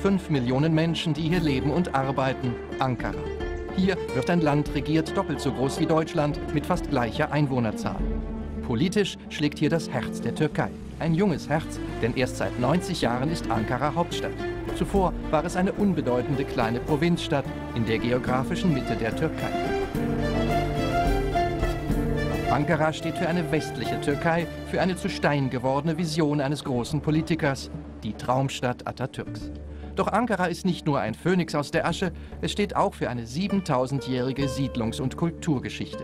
5 Millionen Menschen, die hier leben und arbeiten, Ankara. Hier wird ein Land regiert, doppelt so groß wie Deutschland, mit fast gleicher Einwohnerzahl. Politisch schlägt hier das Herz der Türkei. Ein junges Herz, denn erst seit 90 Jahren ist Ankara Hauptstadt. Zuvor war es eine unbedeutende kleine Provinzstadt in der geografischen Mitte der Türkei. Ankara steht für eine westliche Türkei, für eine zu Stein gewordene Vision eines großen Politikers, die Traumstadt Atatürks. Doch Ankara ist nicht nur ein Phönix aus der Asche, es steht auch für eine 7000-jährige Siedlungs- und Kulturgeschichte.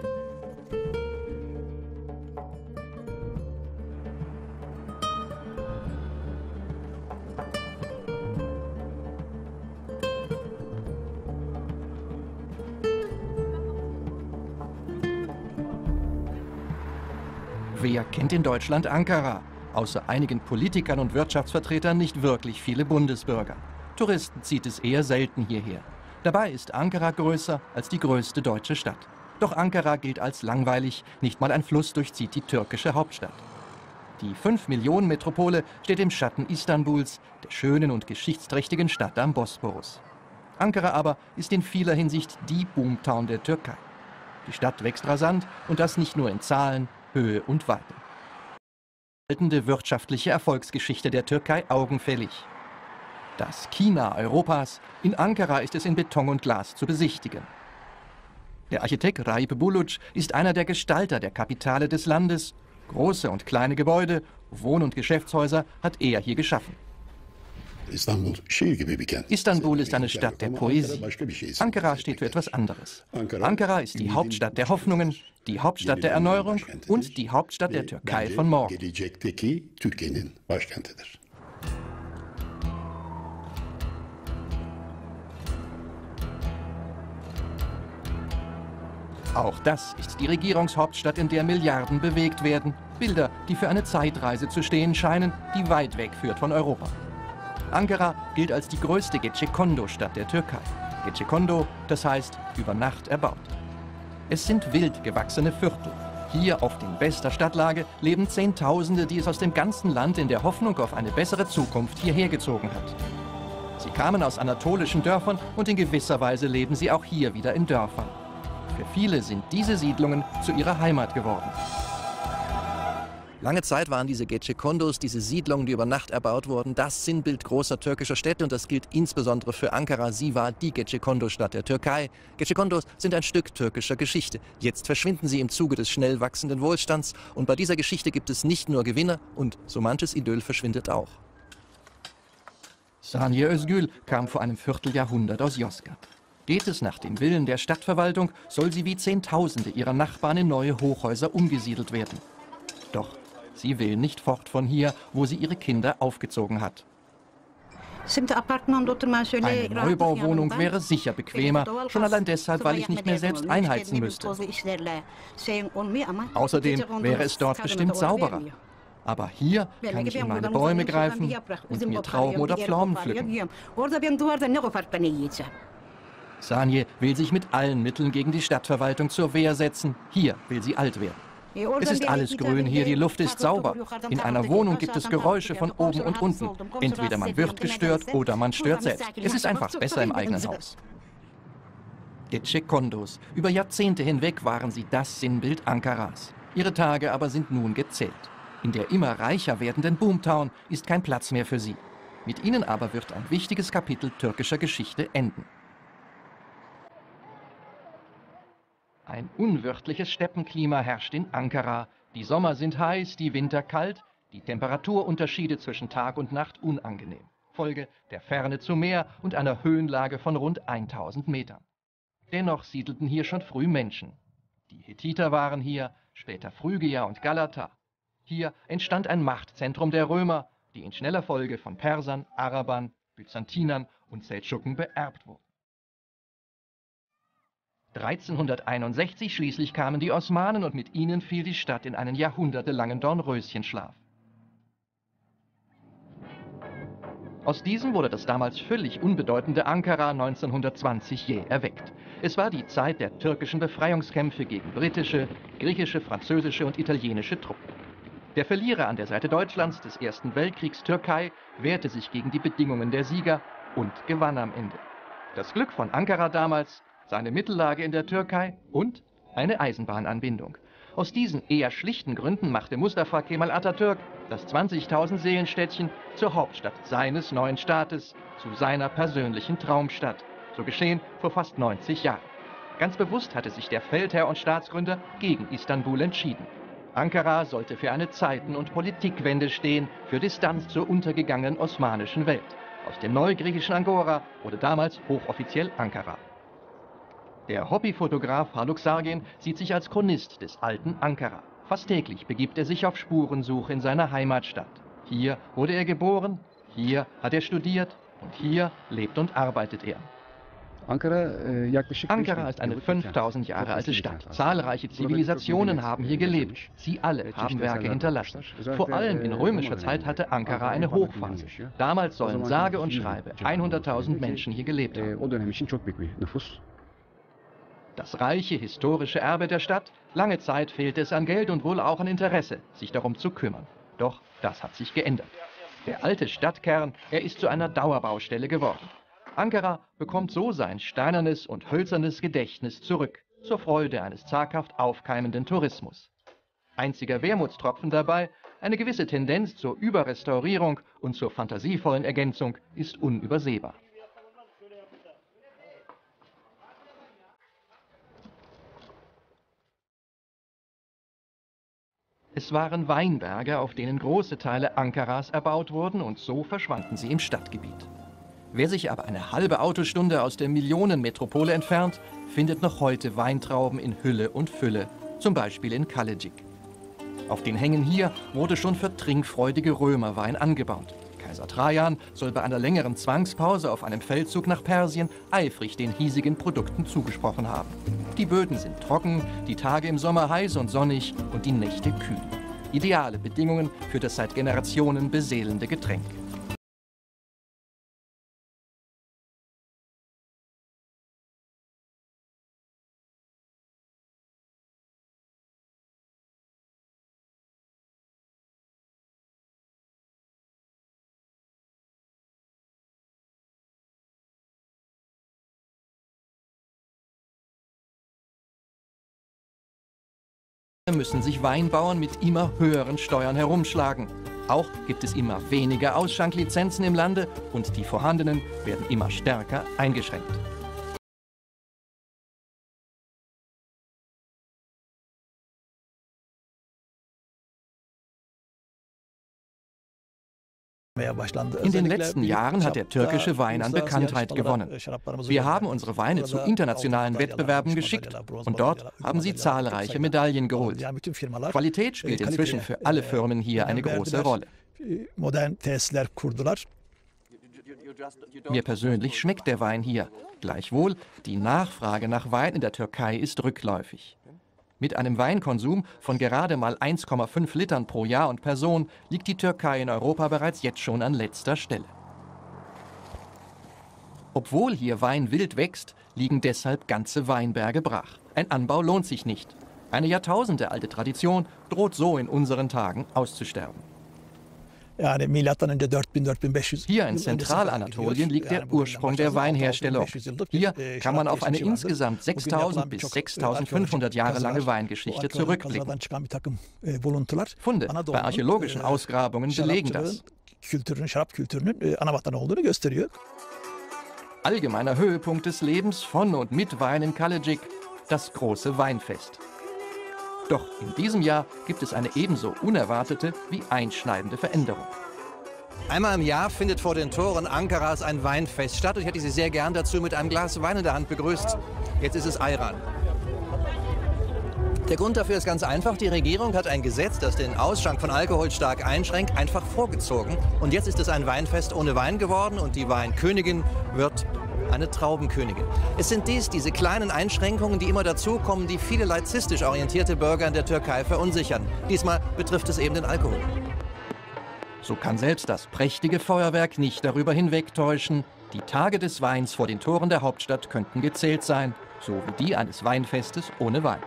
Wer kennt in Deutschland Ankara? Außer einigen Politikern und Wirtschaftsvertretern nicht wirklich viele Bundesbürger. Touristen zieht es eher selten hierher. Dabei ist Ankara größer als die größte deutsche Stadt. Doch Ankara gilt als langweilig, nicht mal ein Fluss durchzieht die türkische Hauptstadt. Die 5-Millionen-Metropole steht im Schatten Istanbuls, der schönen und geschichtsträchtigen Stadt am Bosporus. Ankara aber ist in vieler Hinsicht die Boomtown der Türkei. Die Stadt wächst rasant und das nicht nur in Zahlen, Höhe und Weite. Die wirtschaftliche Erfolgsgeschichte der Türkei augenfällig. Das China Europas, in Ankara ist es in Beton und Glas zu besichtigen. Der Architekt Raip Buluc ist einer der Gestalter der Kapitale des Landes. Große und kleine Gebäude, Wohn- und Geschäftshäuser hat er hier geschaffen. Istanbul ist eine Stadt der Poesie. Ankara steht für etwas anderes. Ankara ist die Hauptstadt der Hoffnungen, die Hauptstadt der Erneuerung und die Hauptstadt der Türkei von morgen. Auch das ist die Regierungshauptstadt, in der Milliarden bewegt werden. Bilder, die für eine Zeitreise zu stehen scheinen, die weit weg führt von Europa. Ankara gilt als die größte Gecekondu-Stadt der Türkei. Gecekondu, das heißt über Nacht erbaut. Es sind wild gewachsene Viertel. Hier auf in bester Stadtlage leben Zehntausende, die es aus dem ganzen Land in der Hoffnung auf eine bessere Zukunft hierher gezogen hat. Sie kamen aus anatolischen Dörfern und in gewisser Weise leben sie auch hier wieder in Dörfern. Für viele sind diese Siedlungen zu ihrer Heimat geworden. Lange Zeit waren diese Gecekondus, diese Siedlungen, die über Nacht erbaut wurden, das Sinnbild großer türkischer Städte und das gilt insbesondere für Ankara. Sie war die Gecekondu-Stadt der Türkei. Gecekondus sind ein Stück türkischer Geschichte. Jetzt verschwinden sie im Zuge des schnell wachsenden Wohlstands und bei dieser Geschichte gibt es nicht nur Gewinner und so manches Idyll verschwindet auch. Saniye Özgül kam vor einem Vierteljahrhundert aus Yozgat. Geht es nach dem Willen der Stadtverwaltung, soll sie wie Zehntausende ihrer Nachbarn in neue Hochhäuser umgesiedelt werden. Doch sie will nicht fort von hier, wo sie ihre Kinder aufgezogen hat. Eine Neubauwohnung wäre sicher bequemer, schon allein deshalb, weil ich nicht mehr selbst einheizen müsste. Außerdem wäre es dort bestimmt sauberer. Aber hier kann ich in meine Bäume greifen und mir Trauben oder Pflaumen pflücken. Saniye will sich mit allen Mitteln gegen die Stadtverwaltung zur Wehr setzen. Hier will sie alt werden. Es ist alles grün hier, die Luft ist sauber. In einer Wohnung gibt es Geräusche von oben und unten. Entweder man wird gestört oder man stört selbst. Es ist einfach besser im eigenen Haus. Gecekondus. Über Jahrzehnte hinweg waren sie das Sinnbild Ankaras. Ihre Tage aber sind nun gezählt. In der immer reicher werdenden Boomtown ist kein Platz mehr für sie. Mit ihnen aber wird ein wichtiges Kapitel türkischer Geschichte enden. Ein unwirtliches Steppenklima herrscht in Ankara. Die Sommer sind heiß, die Winter kalt, die Temperaturunterschiede zwischen Tag und Nacht unangenehm. Folge der Ferne zum Meer und einer Höhenlage von rund 1000 Metern. Dennoch siedelten hier schon früh Menschen. Die Hethiter waren hier, später Phrygier und Galater. Hier entstand ein Machtzentrum der Römer, die in schneller Folge von Persern, Arabern, Byzantinern und Seldschuken beerbt wurden. 1361 schließlich kamen die Osmanen und mit ihnen fiel die Stadt in einen jahrhundertelangen Dornröschenschlaf. Aus diesem wurde das damals völlig unbedeutende Ankara 1920 jäh erweckt. Es war die Zeit der türkischen Befreiungskämpfe gegen britische, griechische, französische und italienische Truppen. Der Verlierer an der Seite Deutschlands des Ersten Weltkriegs, Türkei, wehrte sich gegen die Bedingungen der Sieger und gewann am Ende. Das Glück von Ankara damals, seine Mittellage in der Türkei und eine Eisenbahnanbindung. Aus diesen eher schlichten Gründen machte Mustafa Kemal Atatürk das 20.000 Seelenstädtchen zur Hauptstadt seines neuen Staates, zu seiner persönlichen Traumstadt. So geschehen vor fast 90 Jahren. Ganz bewusst hatte sich der Feldherr und Staatsgründer gegen Istanbul entschieden. Ankara sollte für eine Zeiten- und Politikwende stehen, für Distanz zur untergegangenen osmanischen Welt. Aus dem neugriechischen Angora wurde damals hochoffiziell Ankara. Der Hobbyfotograf Haluk Sargin sieht sich als Chronist des alten Ankara. Fast täglich begibt er sich auf Spurensuche in seiner Heimatstadt. Hier wurde er geboren, hier hat er studiert und hier lebt und arbeitet er. Ankara ist eine 5000 Jahre alte Stadt. Zahlreiche Zivilisationen haben hier gelebt. Sie alle haben Werke hinterlassen. Vor allem in römischer Zeit hatte Ankara eine Hochphase. Damals sollen sage und schreibe 100.000 Menschen hier gelebt haben. Das reiche historische Erbe der Stadt? Lange Zeit fehlte es an Geld und wohl auch an Interesse, sich darum zu kümmern. Doch das hat sich geändert. Der alte Stadtkern, er ist zu einer Dauerbaustelle geworden. Ankara bekommt so sein steinernes und hölzernes Gedächtnis zurück, zur Freude eines zaghaft aufkeimenden Tourismus. Einziger Wermutstropfen dabei, eine gewisse Tendenz zur Überrestaurierung und zur fantasievollen Ergänzung ist unübersehbar. Es waren Weinberge, auf denen große Teile Ankaras erbaut wurden, und so verschwanden sie im Stadtgebiet. Wer sich aber eine halbe Autostunde aus der Millionenmetropole entfernt, findet noch heute Weintrauben in Hülle und Fülle, zum Beispiel in Kalecik. Auf den Hängen hier wurde schon für trinkfreudige Römerwein angebaut. Kaiser Trajan soll bei einer längeren Zwangspause auf einem Feldzug nach Persien eifrig den hiesigen Produkten zugesprochen haben. Die Böden sind trocken, die Tage im Sommer heiß und sonnig und die Nächte kühl. Ideale Bedingungen für das seit Generationen beseelende Getränk. Müssen sich Weinbauern mit immer höheren Steuern herumschlagen. Auch gibt es immer weniger Ausschanklizenzen im Lande und die vorhandenen werden immer stärker eingeschränkt. In den letzten Jahren hat der türkische Wein an Bekanntheit gewonnen. Wir haben unsere Weine zu internationalen Wettbewerben geschickt und dort haben sie zahlreiche Medaillen geholt. Qualität spielt inzwischen für alle Firmen hier eine große Rolle. Mir persönlich schmeckt der Wein hier. Gleichwohl, die Nachfrage nach Wein in der Türkei ist rückläufig. Mit einem Weinkonsum von gerade mal 1,5 Litern pro Jahr und Person liegt die Türkei in Europa bereits jetzt schon an letzter Stelle. Obwohl hier Wein wild wächst, liegen deshalb ganze Weinberge brach. Ein Anbau lohnt sich nicht. Eine jahrtausendealte Tradition droht so in unseren Tagen auszusterben. Hier in Zentralanatolien liegt der Ursprung der Weinherstellung. Hier kann man auf eine insgesamt 6.000 bis 6.500 Jahre lange Weingeschichte zurückblicken. Funde bei archäologischen Ausgrabungen belegen das. Allgemeiner Höhepunkt des Lebens von und mit Wein in Kalecik, das große Weinfest. Doch in diesem Jahr gibt es eine ebenso unerwartete wie einschneidende Veränderung. Einmal im Jahr findet vor den Toren Ankaras ein Weinfest statt und ich hätte Sie sehr gern dazu mit einem Glas Wein in der Hand begrüßt. Jetzt ist es Ayran. Der Grund dafür ist ganz einfach. Die Regierung hat ein Gesetz, das den Ausschank von Alkohol stark einschränkt, einfach vorgezogen. Und jetzt ist es ein Weinfest ohne Wein geworden und die Weinkönigin wird eine Traubenkönigin. Es sind diese kleinen Einschränkungen, die immer dazukommen, die viele laizistisch orientierte Bürger in der Türkei verunsichern. Diesmal betrifft es eben den Alkohol. So kann selbst das prächtige Feuerwerk nicht darüber hinwegtäuschen. Die Tage des Weins vor den Toren der Hauptstadt könnten gezählt sein, so wie die eines Weinfestes ohne Wein.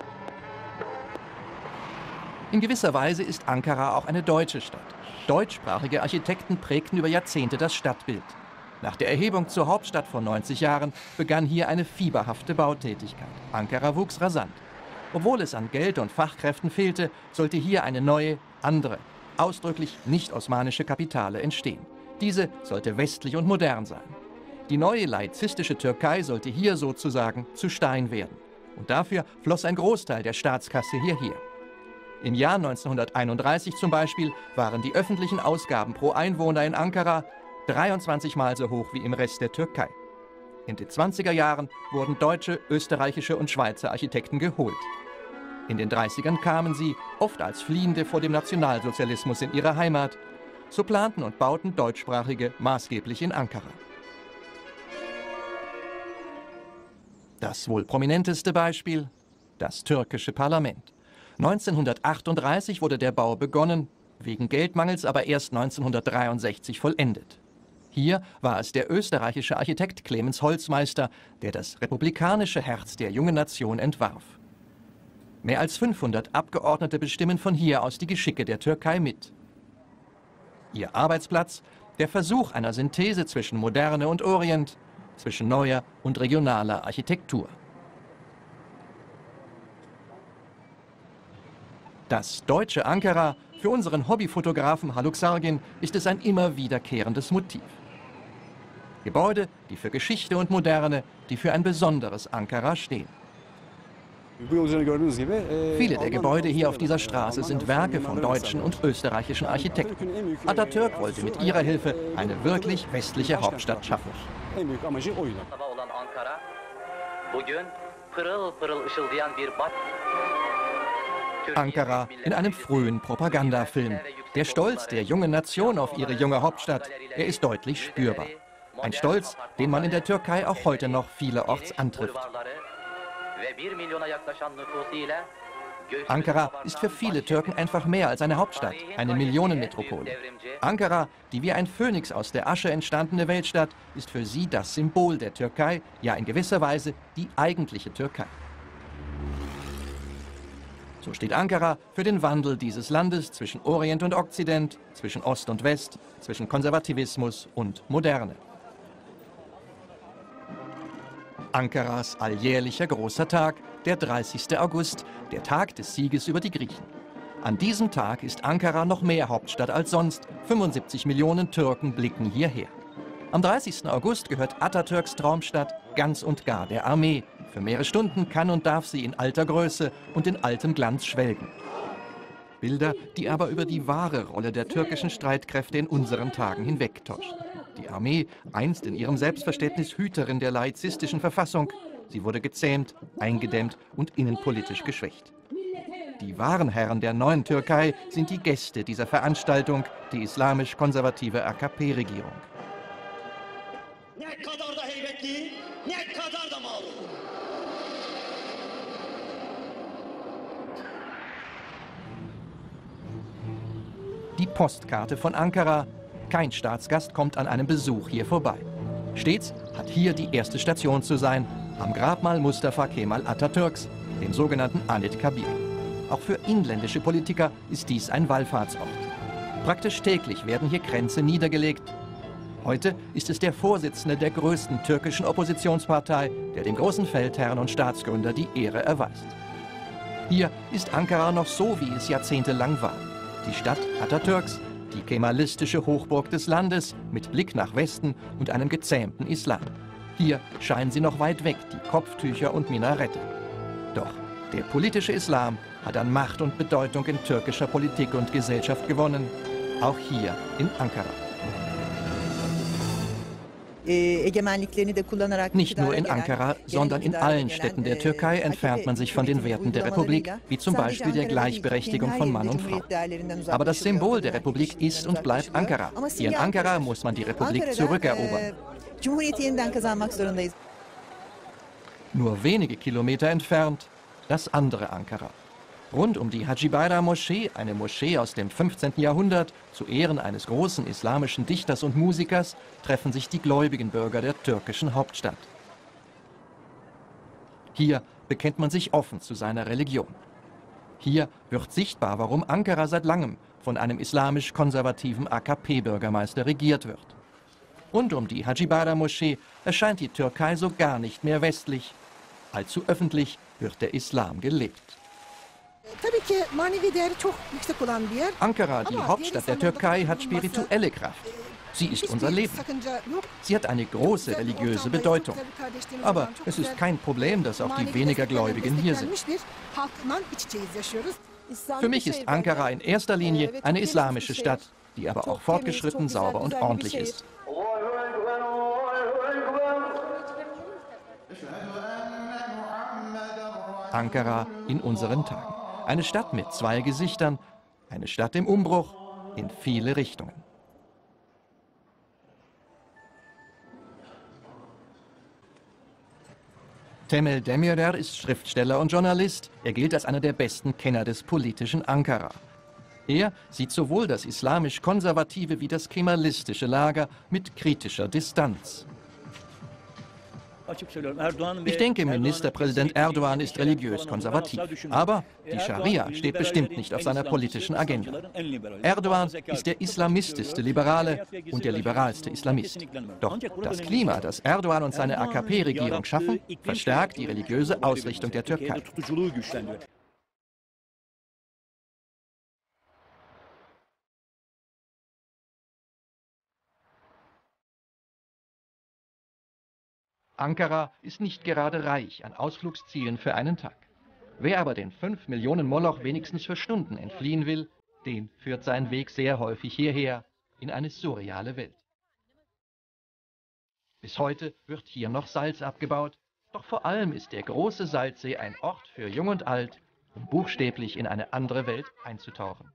In gewisser Weise ist Ankara auch eine deutsche Stadt. Deutschsprachige Architekten prägten über Jahrzehnte das Stadtbild. Nach der Erhebung zur Hauptstadt vor 90 Jahren begann hier eine fieberhafte Bautätigkeit. Ankara wuchs rasant. Obwohl es an Geld und Fachkräften fehlte, sollte hier eine neue, andere, ausdrücklich nicht-osmanische Kapitale entstehen. Diese sollte westlich und modern sein. Die neue laizistische Türkei sollte hier sozusagen zu Stein werden. Und dafür floss ein Großteil der Staatskasse hierher. Im Jahr 1931 zum Beispiel waren die öffentlichen Ausgaben pro Einwohner in Ankara 23 Mal so hoch wie im Rest der Türkei. In den 20er Jahren wurden deutsche, österreichische und Schweizer Architekten geholt. In den 30ern kamen sie, oft als Fliehende vor dem Nationalsozialismus in ihre Heimat. So planten und bauten Deutschsprachige maßgeblich in Ankara. Das wohl prominenteste Beispiel: das türkische Parlament. 1938 wurde der Bau begonnen, wegen Geldmangels aber erst 1963 vollendet. Hier war es der österreichische Architekt Clemens Holzmeister, der das republikanische Herz der jungen Nation entwarf. Mehr als 500 Abgeordnete bestimmen von hier aus die Geschicke der Türkei mit. Ihr Arbeitsplatz: der Versuch einer Synthese zwischen Moderne und Orient, zwischen neuer und regionaler Architektur. Das deutsche Ankara, für unseren Hobbyfotografen Haluk Sargin, ist es ein immer wiederkehrendes Motiv. Gebäude, die für Geschichte und Moderne, die für ein besonderes Ankara stehen. Viele der Gebäude hier auf dieser Straße sind Werke von deutschen und österreichischen Architekten. Atatürk wollte mit ihrer Hilfe eine wirklich westliche Hauptstadt schaffen. Ankara in einem frühen Propagandafilm. Der Stolz der jungen Nation auf ihre junge Hauptstadt, er ist deutlich spürbar. Ein Stolz, den man in der Türkei auch heute noch vielerorts antrifft. Ankara ist für viele Türken einfach mehr als eine Hauptstadt, eine Millionenmetropole. Ankara, die wie ein Phönix aus der Asche entstandene Weltstadt, ist für sie das Symbol der Türkei, ja in gewisser Weise die eigentliche Türkei. So steht Ankara für den Wandel dieses Landes zwischen Orient und Okzident, zwischen Ost und West, zwischen Konservativismus und Moderne. Ankaras alljährlicher großer Tag, der 30. August, der Tag des Sieges über die Griechen. An diesem Tag ist Ankara noch mehr Hauptstadt als sonst. 75 Millionen Türken blicken hierher. Am 30. August gehört Atatürks Traumstadt ganz und gar der Armee. Für mehrere Stunden kann und darf sie in alter Größe und in altem Glanz schwelgen. Bilder, die aber über die wahre Rolle der türkischen Streitkräfte in unseren Tagen hinwegtäuschen. Die Armee, einst in ihrem Selbstverständnis Hüterin der laizistischen Verfassung, sie wurde gezähmt, eingedämmt und innenpolitisch geschwächt. Die wahren Herren der neuen Türkei sind die Gäste dieser Veranstaltung, die islamisch-konservative AKP-Regierung. Die Postkarte von Ankara. Kein Staatsgast kommt an einem Besuch hier vorbei. Stets hat hier die erste Station zu sein, am Grabmal Mustafa Kemal Atatürks, dem sogenannten Anıt Kabir. Auch für inländische Politiker ist dies ein Wallfahrtsort. Praktisch täglich werden hier Kränze niedergelegt. Heute ist es der Vorsitzende der größten türkischen Oppositionspartei, der dem großen Feldherrn und Staatsgründer die Ehre erweist. Hier ist Ankara noch so, wie es jahrzehntelang war. Die Stadt Atatürks, die kemalistische Hochburg des Landes mit Blick nach Westen und einem gezähmten Islam. Hier scheinen sie noch weit weg, die Kopftücher und Minarette. Doch der politische Islam hat an Macht und Bedeutung in türkischer Politik und Gesellschaft gewonnen, auch hier in Ankara. Nicht nur in Ankara, sondern in allen Städten der Türkei entfernt man sich von den Werten der Republik, wie zum Beispiel der Gleichberechtigung von Mann und Frau. Aber das Symbol der Republik ist und bleibt Ankara. Hier in Ankara muss man die Republik zurückerobern. Nur wenige Kilometer entfernt das andere Ankara. Rund um die Hacı Bayram Moschee, eine Moschee aus dem 15. Jahrhundert, zu Ehren eines großen islamischen Dichters und Musikers, treffen sich die gläubigen Bürger der türkischen Hauptstadt. Hier bekennt man sich offen zu seiner Religion. Hier wird sichtbar, warum Ankara seit langem von einem islamisch-konservativen AKP-Bürgermeister regiert wird. Rund um die Hacibara-Moschee erscheint die Türkei so gar nicht mehr westlich. Allzu öffentlich wird der Islam gelebt. Ankara, die Hauptstadt der Türkei, hat spirituelle Kraft. Sie ist unser Leben. Sie hat eine große religiöse Bedeutung. Aber es ist kein Problem, dass auch die weniger Gläubigen hier sind. Für mich ist Ankara in erster Linie eine islamische Stadt, die aber auch fortgeschritten, sauber und ordentlich ist. Ankara in unseren Tagen. Eine Stadt mit zwei Gesichtern, eine Stadt im Umbruch in viele Richtungen. Temel Demirer ist Schriftsteller und Journalist. Er gilt als einer der besten Kenner des politischen Ankara. Er sieht sowohl das islamisch-konservative wie das kemalistische Lager mit kritischer Distanz. Ich denke, Ministerpräsident Erdogan ist religiös konservativ. Aber die Scharia steht bestimmt nicht auf seiner politischen Agenda. Erdogan ist der islamistischste Liberale und der liberalste Islamist. Doch das Klima, das Erdogan und seine AKP-Regierung schaffen, verstärkt die religiöse Ausrichtung der Türkei. Ankara ist nicht gerade reich an Ausflugszielen für einen Tag. Wer aber den 5 Millionen Moloch wenigstens für Stunden entfliehen will, den führt sein Weg sehr häufig hierher, in eine surreale Welt. Bis heute wird hier noch Salz abgebaut, doch vor allem ist der große Salzsee ein Ort für Jung und Alt, um buchstäblich in eine andere Welt einzutauchen.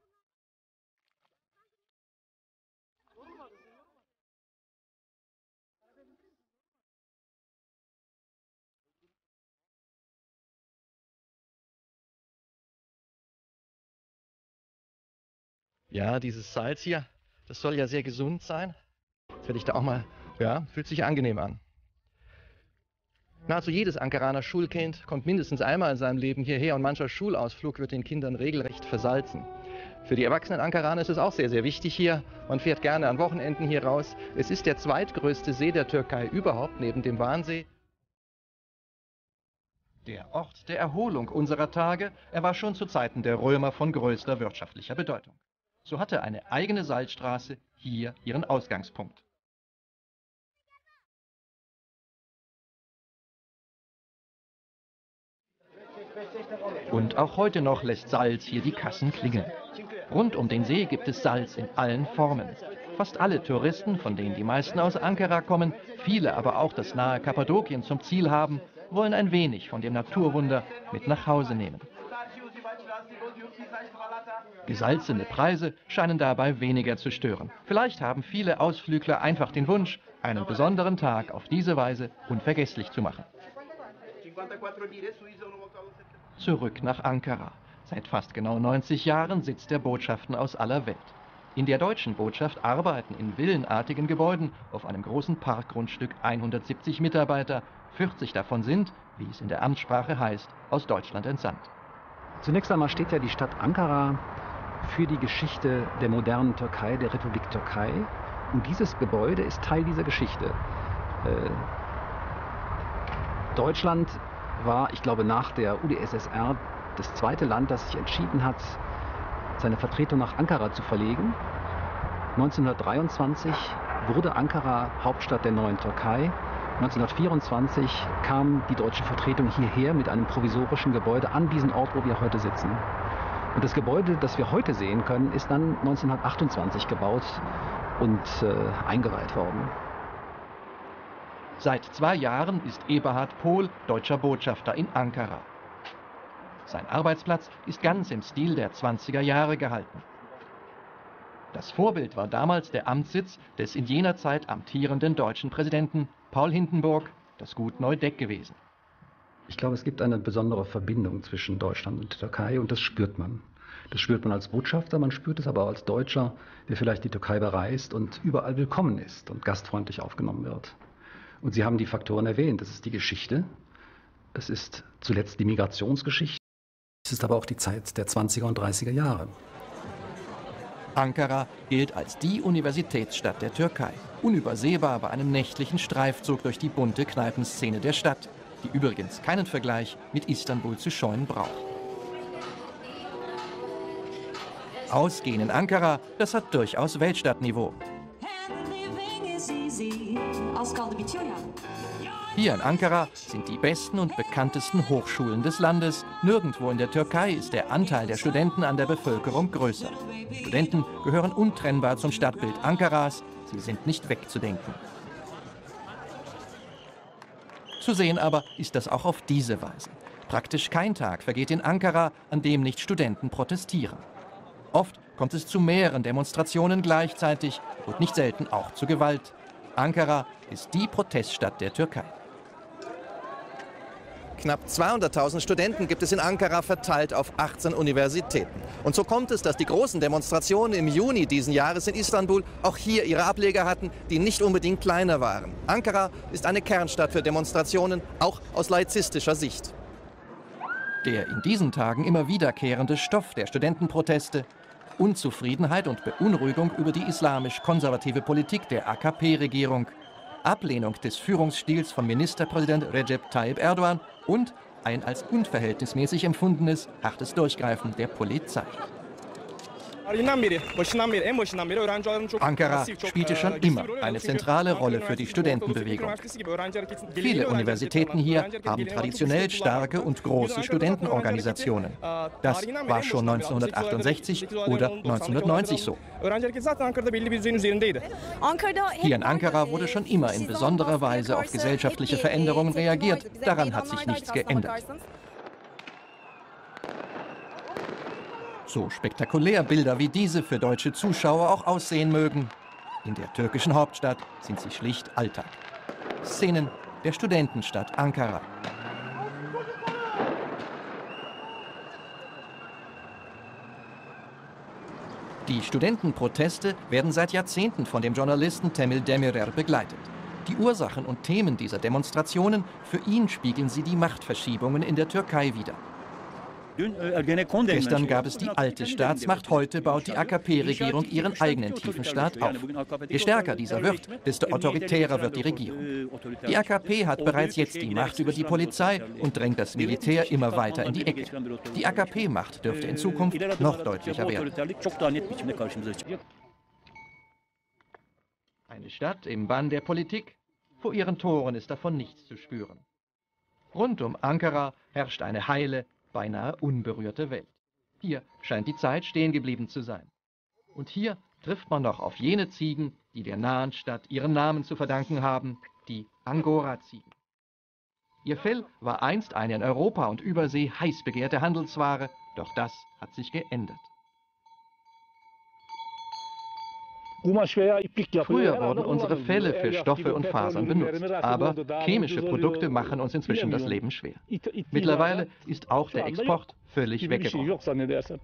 Ja, dieses Salz hier, das soll ja sehr gesund sein. Jetzt werde ich da auch mal, ja, fühlt sich angenehm an. Nahezu jedes Ankaraner Schulkind kommt mindestens einmal in seinem Leben hierher und mancher Schulausflug wird den Kindern regelrecht versalzen. Für die erwachsenen Ankaraner ist es auch sehr, sehr wichtig hier. Man fährt gerne an Wochenenden hier raus. Es ist der zweitgrößte See der Türkei überhaupt, neben dem Vansee. Der Ort der Erholung unserer Tage, er war schon zu Zeiten der Römer von größter wirtschaftlicher Bedeutung. So hatte eine eigene Salzstraße hier ihren Ausgangspunkt. Und auch heute noch lässt Salz hier die Kassen klingeln. Rund um den See gibt es Salz in allen Formen. Fast alle Touristen, von denen die meisten aus Ankara kommen, viele aber auch das nahe Kappadokien zum Ziel haben, wollen ein wenig von dem Naturwunder mit nach Hause nehmen. Gesalzene Preise scheinen dabei weniger zu stören. Vielleicht haben viele Ausflügler einfach den Wunsch, einen besonderen Tag auf diese Weise unvergesslich zu machen. Zurück nach Ankara. Seit fast genau 90 Jahren sitzt er Botschaften aus aller Welt. In der deutschen Botschaft arbeiten in villenartigen Gebäuden auf einem großen Parkgrundstück 170 Mitarbeiter. 40 davon sind, wie es in der Amtssprache heißt, aus Deutschland entsandt. Zunächst einmal steht ja die Stadt Ankara für die Geschichte der modernen Türkei, der Republik Türkei. Und dieses Gebäude ist Teil dieser Geschichte. Deutschland war, ich glaube, nach der UdSSR das zweite Land, das sich entschieden hat, seine Vertretung nach Ankara zu verlegen. 1923 wurde Ankara Hauptstadt der neuen Türkei. 1924 kam die deutsche Vertretung hierher mit einem provisorischen Gebäude an diesen Ort, wo wir heute sitzen. Und das Gebäude, das wir heute sehen können, ist dann 1928 gebaut und eingeweiht worden. Seit 2 Jahren ist Eberhard Pohl deutscher Botschafter in Ankara. Sein Arbeitsplatz ist ganz im Stil der 20er Jahre gehalten. Das Vorbild war damals der Amtssitz des in jener Zeit amtierenden deutschen Präsidenten Paul Hindenburg, das Gut Neudeck gewesen. Ich glaube, es gibt eine besondere Verbindung zwischen Deutschland und der Türkei und das spürt man. Das spürt man als Botschafter, man spürt es aber auch als Deutscher, der vielleicht die Türkei bereist und überall willkommen ist und gastfreundlich aufgenommen wird. Und Sie haben die Faktoren erwähnt, das ist die Geschichte, es ist zuletzt die Migrationsgeschichte, es ist aber auch die Zeit der 20er und 30er Jahre. Ankara gilt als die Universitätsstadt der Türkei, unübersehbar bei einem nächtlichen Streifzug durch die bunte Kneipenszene der Stadt, die übrigens keinen Vergleich mit Istanbul zu scheuen braucht. Ausgehen in Ankara, das hat durchaus Weltstadtniveau. Hier in Ankara sind die besten und bekanntesten Hochschulen des Landes. Nirgendwo in der Türkei ist der Anteil der Studenten an der Bevölkerung größer. Studenten gehören untrennbar zum Stadtbild Ankaras. Sie sind nicht wegzudenken. Zu sehen aber ist das auch auf diese Weise. Praktisch kein Tag vergeht in Ankara, an dem nicht Studenten protestieren. Oft kommt es zu mehreren Demonstrationen gleichzeitig und nicht selten auch zu Gewalt. Ankara ist die Proteststadt der Türkei. Knapp 200.000 Studenten gibt es in Ankara, verteilt auf 18 Universitäten. Und so kommt es, dass die großen Demonstrationen im Juni diesen Jahres in Istanbul auch hier ihre Ableger hatten, die nicht unbedingt kleiner waren. Ankara ist eine Kernstadt für Demonstrationen, auch aus laizistischer Sicht. Der in diesen Tagen immer wiederkehrende Stoff der Studentenproteste: Unzufriedenheit und Beunruhigung über die islamisch-konservative Politik der AKP-Regierung, Ablehnung des Führungsstils von Ministerpräsident Recep Tayyip Erdogan und ein als unverhältnismäßig empfundenes hartes Durchgreifen der Polizei. Ankara spielte schon immer eine zentrale Rolle für die Studentenbewegung. Viele Universitäten hier haben traditionell starke und große Studentenorganisationen. Das war schon 1968 oder 1990 so. Hier in Ankara wurde schon immer in besonderer Weise auf gesellschaftliche Veränderungen reagiert. Daran hat sich nichts geändert. So spektakulär Bilder wie diese für deutsche Zuschauer auch aussehen mögen, in der türkischen Hauptstadt sind sie schlicht Alltag. Szenen der Studentenstadt Ankara. Die Studentenproteste werden seit Jahrzehnten von dem Journalisten Temel Demirer begleitet. Die Ursachen und Themen dieser Demonstrationen, für ihn spiegeln sie die Machtverschiebungen in der Türkei wider. Gestern gab es die alte Staatsmacht, heute baut die AKP-Regierung ihren eigenen Tiefenstaat auf. Je stärker dieser wird, desto autoritärer wird die Regierung. Die AKP hat bereits jetzt die Macht über die Polizei und drängt das Militär immer weiter in die Ecke. Die AKP-Macht dürfte in Zukunft noch deutlicher werden. Eine Stadt im Bann der Politik, vor ihren Toren ist davon nichts zu spüren. Rund um Ankara herrscht eine heile, beinahe unberührte Welt. Hier scheint die Zeit stehen geblieben zu sein. Und hier trifft man noch auf jene Ziegen, die der nahen Stadt ihren Namen zu verdanken haben, die Angora-Ziegen. Ihr Fell war einst eine in Europa und Übersee heiß begehrte Handelsware, doch das hat sich geändert. Früher wurden unsere Felle für Stoffe und Fasern benutzt, aber chemische Produkte machen uns inzwischen das Leben schwer. Mittlerweile ist auch der Export völlig weggebrochen.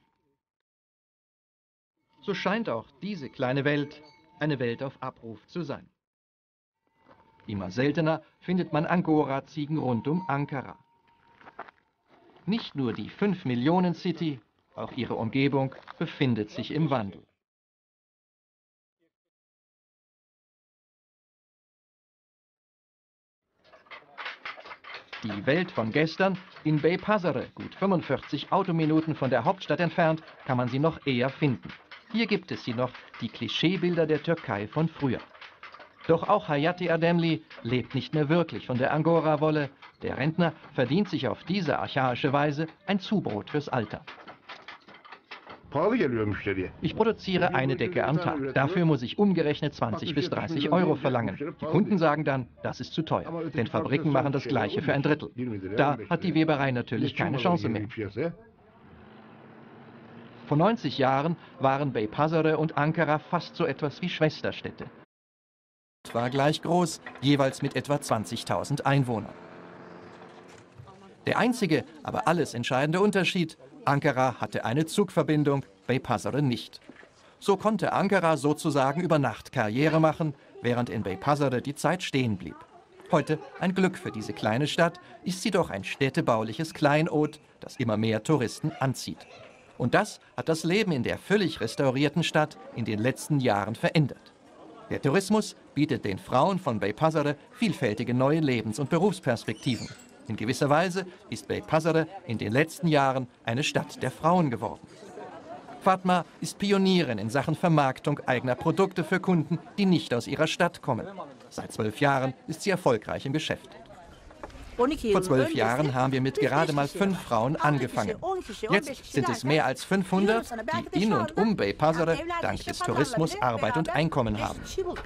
So scheint auch diese kleine Welt eine Welt auf Abruf zu sein. Immer seltener findet man Angora-Ziegen rund um Ankara. Nicht nur die 5-Millionen-City, auch ihre Umgebung befindet sich im Wandel. Die Welt von gestern, in Beypazarı, gut 45 Autominuten von der Hauptstadt entfernt, kann man sie noch eher finden. Hier gibt es sie noch, die Klischeebilder der Türkei von früher. Doch auch Hayati Erdemli lebt nicht mehr wirklich von der Angora-Wolle. Der Rentner verdient sich auf diese archaische Weise ein Zubrot fürs Alter. Ich produziere eine Decke am Tag. Dafür muss ich umgerechnet 20 bis 30 Euro verlangen. Die Kunden sagen dann, das ist zu teuer, denn Fabriken machen das Gleiche für ein Drittel. Da hat die Weberei natürlich keine Chance mehr. Vor 90 Jahren waren Beypazarı und Ankara fast so etwas wie Schwesterstädte. War gleich groß, jeweils mit etwa 20.000 Einwohnern. Der einzige, aber alles entscheidende Unterschied: Ankara hatte eine Zugverbindung, Beypazarı nicht. So konnte Ankara sozusagen über Nacht Karriere machen, während in Beypazarı die Zeit stehen blieb. Heute ein Glück für diese kleine Stadt, ist sie doch ein städtebauliches Kleinod, das immer mehr Touristen anzieht. Und das hat das Leben in der völlig restaurierten Stadt in den letzten Jahren verändert. Der Tourismus bietet den Frauen von Beypazarı vielfältige neue Lebens- und Berufsperspektiven. In gewisser Weise ist Beypazarı in den letzten Jahren eine Stadt der Frauen geworden. Fatma ist Pionierin in Sachen Vermarktung eigener Produkte für Kunden, die nicht aus ihrer Stadt kommen. Seit 12 Jahren ist sie erfolgreich im Geschäft. Vor 12 Jahren haben wir mit gerade mal 5 Frauen angefangen. Jetzt sind es mehr als 500, die in und um Beypazarı dank des Tourismus Arbeit und Einkommen haben.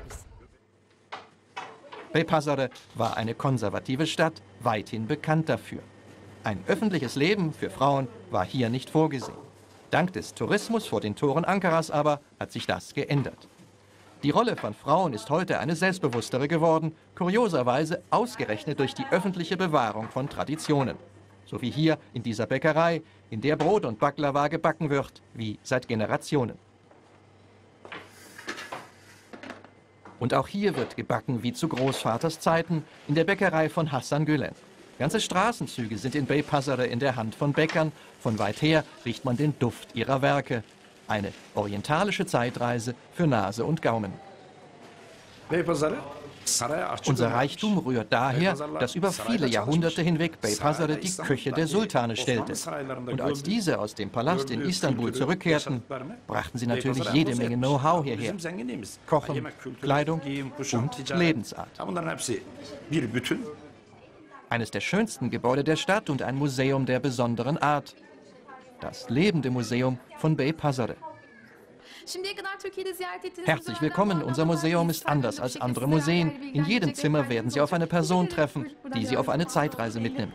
Beypazarı war eine konservative Stadt, weithin bekannt dafür. Ein öffentliches Leben für Frauen war hier nicht vorgesehen. Dank des Tourismus vor den Toren Ankaras aber hat sich das geändert. Die Rolle von Frauen ist heute eine selbstbewusstere geworden, kurioserweise ausgerechnet durch die öffentliche Bewahrung von Traditionen. So wie hier in dieser Bäckerei, in der Brot und Baklava gebacken wird, wie seit Generationen. Und auch hier wird gebacken wie zu Großvaters Zeiten in der Bäckerei von Hasan Gülen. Ganze Straßenzüge sind in Beypazarı in der Hand von Bäckern. Von weit her riecht man den Duft ihrer Werke. Eine orientalische Zeitreise für Nase und Gaumen. Unser Reichtum rührt daher, dass über viele Jahrhunderte hinweg Beypazarı die Küche der Sultane stellte. Und als diese aus dem Palast in Istanbul zurückkehrten, brachten sie natürlich jede Menge Know-how hierher. Kochen, Kleidung und Lebensart. Eines der schönsten Gebäude der Stadt und ein Museum der besonderen Art. Das lebende Museum von Beypazarı. Herzlich willkommen, unser Museum ist anders als andere Museen. In jedem Zimmer werden Sie auf eine Person treffen, die Sie auf eine Zeitreise mitnimmt.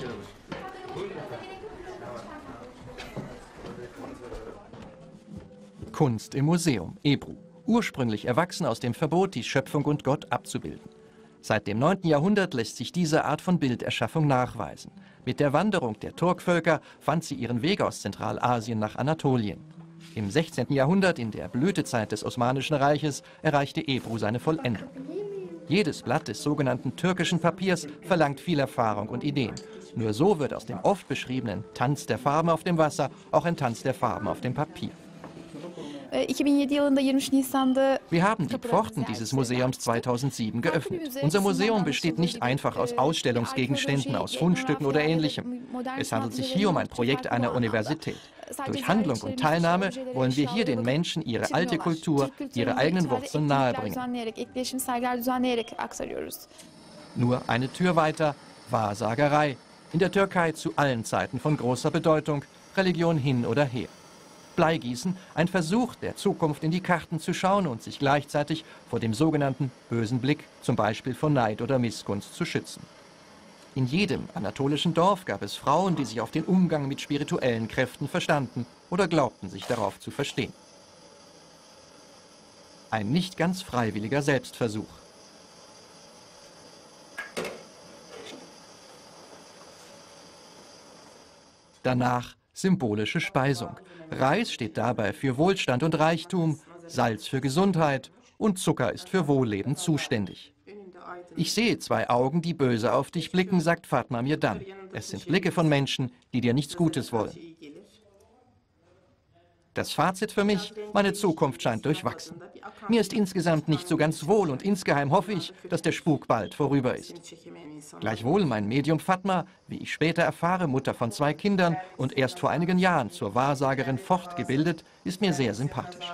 Kunst im Museum, Ebru. Ursprünglich erwachsen aus dem Verbot, die Schöpfung und Gott abzubilden. Seit dem 9. Jahrhundert lässt sich diese Art von Bilderschaffung nachweisen. Mit der Wanderung der Turkvölker fand sie ihren Weg aus Zentralasien nach Anatolien. Im 16. Jahrhundert, in der Blütezeit des Osmanischen Reiches, erreichte Ebru seine Vollendung. Jedes Blatt des sogenannten türkischen Papiers verlangt viel Erfahrung und Ideen. Nur so wird aus dem oft beschriebenen Tanz der Farben auf dem Wasser auch ein Tanz der Farben auf dem Papier. Wir haben die Pforten dieses Museums 2007 geöffnet. Unser Museum besteht nicht einfach aus Ausstellungsgegenständen, aus Fundstücken oder Ähnlichem. Es handelt sich hier um ein Projekt einer Universität. Durch Handlung und Teilnahme wollen wir hier den Menschen ihre alte Kultur, ihre eigenen Wurzeln nahebringen. Nur eine Tür weiter, Wahrsagerei. In der Türkei zu allen Zeiten von großer Bedeutung, Religion hin oder her. Bleigießen, ein Versuch, der Zukunft in die Karten zu schauen und sich gleichzeitig vor dem sogenannten bösen Blick, zum Beispiel von Neid oder Missgunst, zu schützen. In jedem anatolischen Dorf gab es Frauen, die sich auf den Umgang mit spirituellen Kräften verstanden oder glaubten, sich darauf zu verstehen. Ein nicht ganz freiwilliger Selbstversuch. Danach symbolische Speisung. Reis steht dabei für Wohlstand und Reichtum, Salz für Gesundheit und Zucker ist für Wohlleben zuständig. Ich sehe 2 Augen, die böse auf dich blicken, sagt Fatma mir dann. Es sind Blicke von Menschen, die dir nichts Gutes wollen. Das Fazit für mich, meine Zukunft scheint durchwachsen. Mir ist insgesamt nicht so ganz wohl und insgeheim hoffe ich, dass der Spuk bald vorüber ist. Gleichwohl mein Medium Fatma, wie ich später erfahre, Mutter von 2 Kindern und erst vor einigen Jahren zur Wahrsagerin fortgebildet, ist mir sehr sympathisch.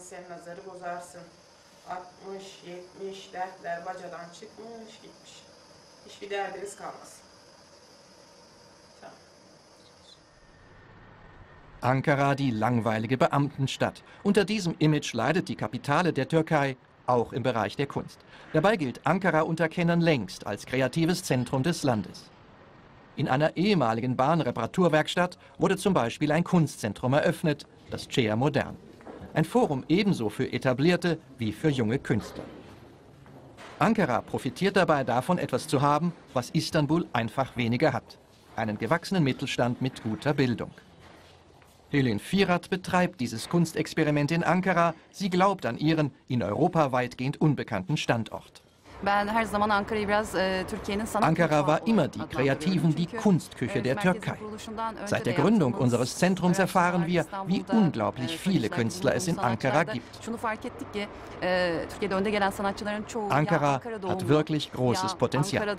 Ankara, die langweilige Beamtenstadt. Unter diesem Image leidet die Kapitale der Türkei, auch im Bereich der Kunst. Dabei gilt Ankara unter Kennern längst als kreatives Zentrum des Landes. In einer ehemaligen Bahnreparaturwerkstatt wurde zum Beispiel ein Kunstzentrum eröffnet, das CEA Modern. Ein Forum ebenso für etablierte wie für junge Künstler. Ankara profitiert dabei davon, etwas zu haben, was Istanbul einfach weniger hat. Einen gewachsenen Mittelstand mit guter Bildung. Helin Firat betreibt dieses Kunstexperiment in Ankara. Sie glaubt an ihren in Europa weitgehend unbekannten Standort. Ankara war immer die Kreativen, die Kunstküche der Türkei. Seit der Gründung unseres Zentrums erfahren wir, wie unglaublich viele Künstler es in Ankara gibt. Ankara hat wirklich großes Potenzial.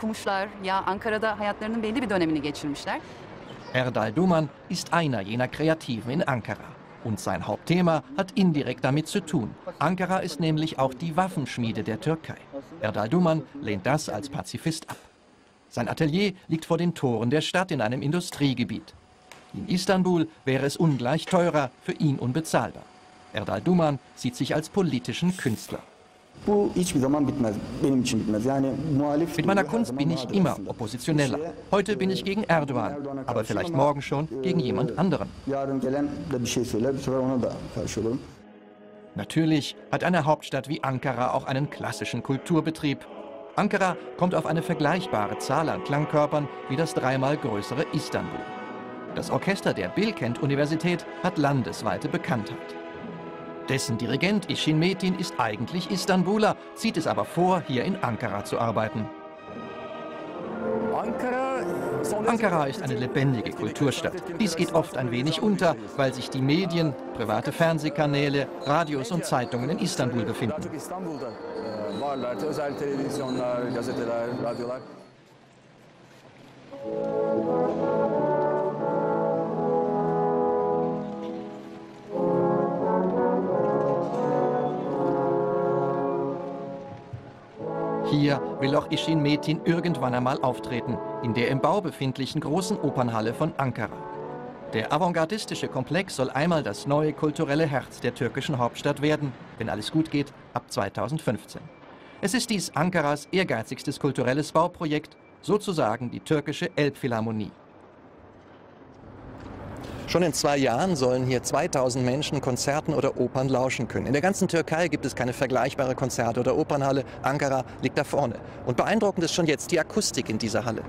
Erdal Duman ist einer jener Kreativen in Ankara. Und sein Hauptthema hat indirekt damit zu tun. Ankara ist nämlich auch die Waffenschmiede der Türkei. Erdal Duman lehnt das als Pazifist ab. Sein Atelier liegt vor den Toren der Stadt in einem Industriegebiet. In Istanbul wäre es ungleich teurer, für ihn unbezahlbar. Erdal Duman sieht sich als politischen Künstler. Mit meiner Kunst bin ich immer Oppositioneller. Heute bin ich gegen Erdogan, aber vielleicht morgen schon gegen jemand anderen. Natürlich hat eine Hauptstadt wie Ankara auch einen klassischen Kulturbetrieb. Ankara kommt auf eine vergleichbare Zahl an Klangkörpern wie das dreimal größere Istanbul. Das Orchester der Bilkent-Universität hat landesweite Bekanntheit. Dessen Dirigent Işin Metin ist eigentlich Istanbuler, zieht es aber vor, hier in Ankara zu arbeiten. Ankara ist eine lebendige Kulturstadt. Dies geht oft ein wenig unter, weil sich die Medien, private Fernsehkanäle, Radios und Zeitungen in Istanbul befinden. Hier will auch Işin Metin irgendwann einmal auftreten, in der im Bau befindlichen großen Opernhalle von Ankara. Der avantgardistische Komplex soll einmal das neue kulturelle Herz der türkischen Hauptstadt werden, wenn alles gut geht, ab 2015. Es ist dies Ankaras ehrgeizigstes kulturelles Bauprojekt, sozusagen die türkische Elbphilharmonie. Schon in 2 Jahren sollen hier 2000 Menschen Konzerten oder Opern lauschen können. In der ganzen Türkei gibt es keine vergleichbare Konzert- oder Opernhalle. Ankara liegt da vorne. Und beeindruckend ist schon jetzt die Akustik in dieser Halle.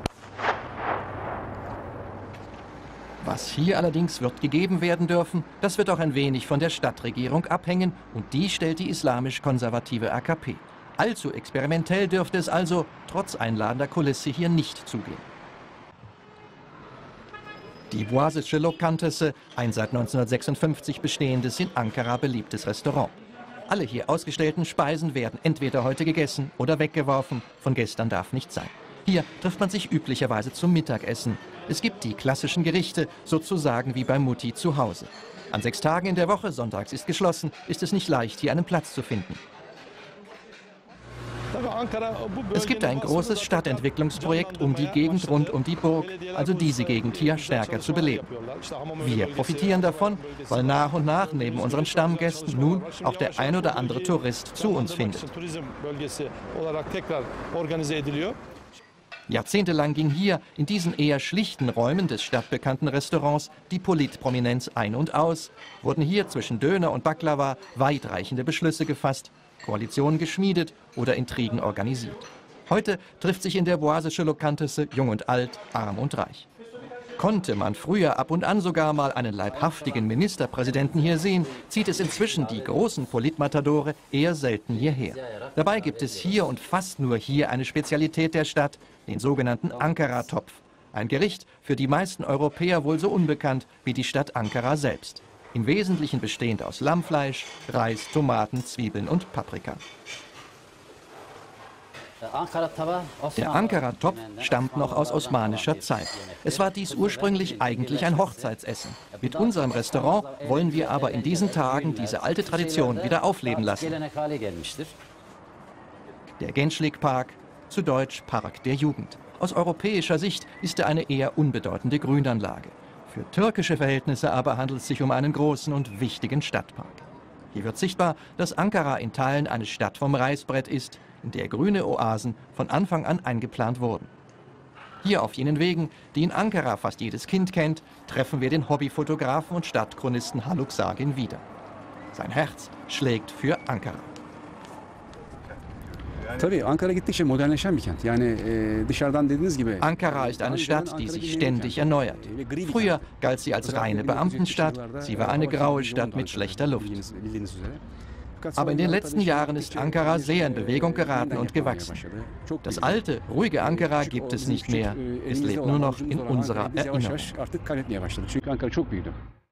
Was hier allerdings wird gegeben werden dürfen, das wird auch ein wenig von der Stadtregierung abhängen. Und die stellt die islamisch-konservative AKP. Allzu experimentell dürfte es also, trotz einladender Kulisse, hier nicht zugehen. Die Boğaziçi Lokantası, ein seit 1956 bestehendes, in Ankara beliebtes Restaurant. Alle hier ausgestellten Speisen werden entweder heute gegessen oder weggeworfen. Von gestern darf nichts sein. Hier trifft man sich üblicherweise zum Mittagessen. Es gibt die klassischen Gerichte, sozusagen wie bei Mutti zu Hause. An 6 Tagen in der Woche, sonntags ist geschlossen, ist es nicht leicht, hier einen Platz zu finden. Es gibt ein großes Stadtentwicklungsprojekt um die Gegend rund um die Burg, also diese Gegend hier stärker zu beleben. Wir profitieren davon, weil nach und nach neben unseren Stammgästen nun auch der ein oder andere Tourist zu uns findet. Jahrzehntelang ging hier in diesen eher schlichten Räumen des stadtbekannten Restaurants die Politprominenz ein und aus, wurden hier zwischen Döner und Baklava weitreichende Beschlüsse gefasst, Koalitionen geschmiedet oder Intrigen organisiert. Heute trifft sich in der Boğaziçi Lokantası jung und alt, arm und reich. Konnte man früher ab und an sogar mal einen leibhaftigen Ministerpräsidenten hier sehen, zieht es inzwischen die großen Politmatadore eher selten hierher. Dabei gibt es hier und fast nur hier eine Spezialität der Stadt, den sogenannten Ankara-Topf. Ein Gericht für die meisten Europäer wohl so unbekannt wie die Stadt Ankara selbst. Im Wesentlichen bestehend aus Lammfleisch, Reis, Tomaten, Zwiebeln und Paprika. Der Ankara-Topf stammt noch aus osmanischer Zeit. Es war dies ursprünglich eigentlich ein Hochzeitsessen. Mit unserem Restaurant wollen wir aber in diesen Tagen diese alte Tradition wieder aufleben lassen. Der Gençlik-Park, zu Deutsch Park der Jugend. Aus europäischer Sicht ist er eine eher unbedeutende Grünanlage. Für türkische Verhältnisse aber handelt es sich um einen großen und wichtigen Stadtpark. Hier wird sichtbar, dass Ankara in Teilen eine Stadt vom Reißbrett ist, in der grüne Oasen von Anfang an eingeplant wurden. Hier auf jenen Wegen, die in Ankara fast jedes Kind kennt, treffen wir den Hobbyfotografen und Stadtchronisten Haluk Sagin wieder. Sein Herz schlägt für Ankara. Ankara ist eine Stadt, die sich ständig erneuert. Früher galt sie als reine Beamtenstadt, sie war eine graue Stadt mit schlechter Luft. Aber in den letzten Jahren ist Ankara sehr in Bewegung geraten und gewachsen. Das alte, ruhige Ankara gibt es nicht mehr. Es lebt nur noch in unserer Erinnerung.